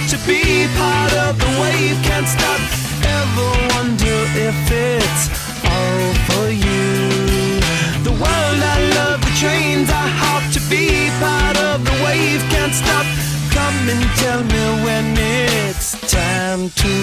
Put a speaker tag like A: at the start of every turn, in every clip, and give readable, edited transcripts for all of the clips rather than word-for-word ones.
A: hard to be part of the wave. Can't stop, ever wonder if it's all for you. The world I love, the trains are hard to be part of the wave. Can't stop, come and tell me when it's time to.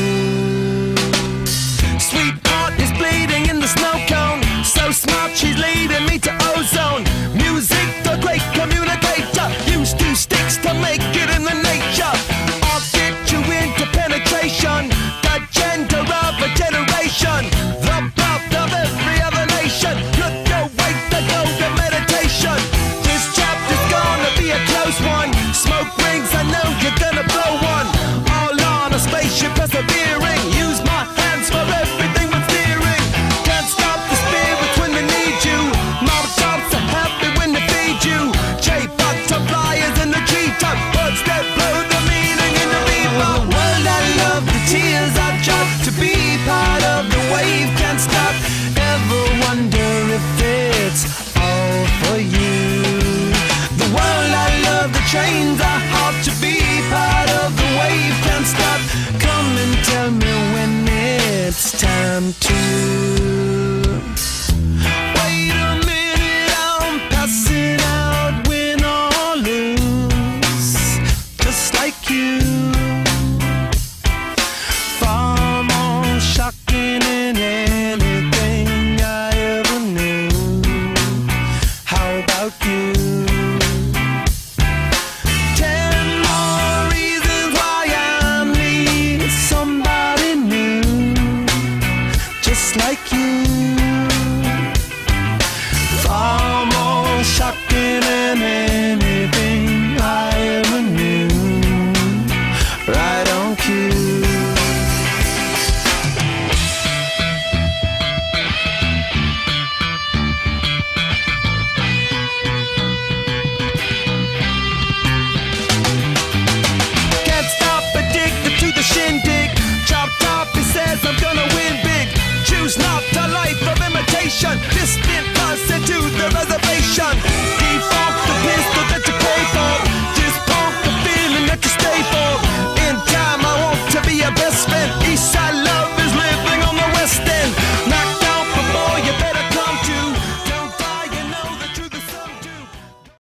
A: Sweetheart is bleeding in the snow cone. So smart, she's leading me to ozone. Music, the great communicator. Use two sticks to make it in the nature. I'll get you into penetration. The gender of a generation. The birth of every other nation. Look your way to go to meditation. This chapter's gonna be a close one. Smoke rings, I know you're gonna blow one. All on a spaceship persevering. Use my hands for everything but steering. Can't stop the spirits when they need you. Mama tops are happy when they feed you. J-butterflies in the treetop. Birds that blow the meaning in the bebop. World I love, the tears I drop to be part of the wave. Can't stop, ever wonder if it's all for you. The world I love, the trains are hard to be part of the wave. Can't stop, come and tell me when it's time to.